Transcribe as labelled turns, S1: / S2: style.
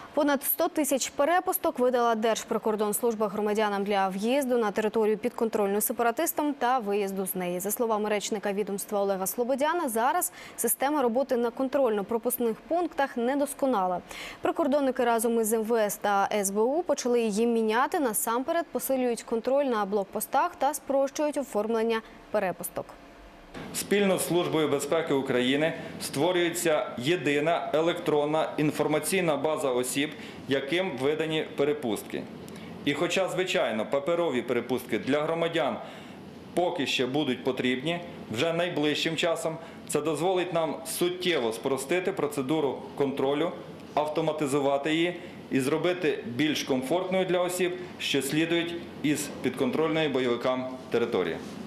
S1: Понад 100 тисяч перепусток видала Держприкордонслужба громадянам для в'їзду на територію підконтрольну сепаратистам та виїзду з неї. За словами речника відомства Олега Слободяна, зараз система роботи на контрольно-пропускних пунктах недосконала. Прикордонники разом із МВС та СБУ почали її міняти. Насамперед посилюють контроль на блокпостах та спрощують оформлення перепусток.
S2: Спільно з Службою безпеки України створюється єдина електронна інформаційна база осіб, яким видані перепустки. І хоча, звичайно, паперові перепустки для громадян поки ще будуть потрібні, вже найближчим часом це дозволить нам суттєво спростити процедуру контролю, автоматизувати її і зробити більш комфортною для осіб, що слідують із підконтрольної бойовикам території.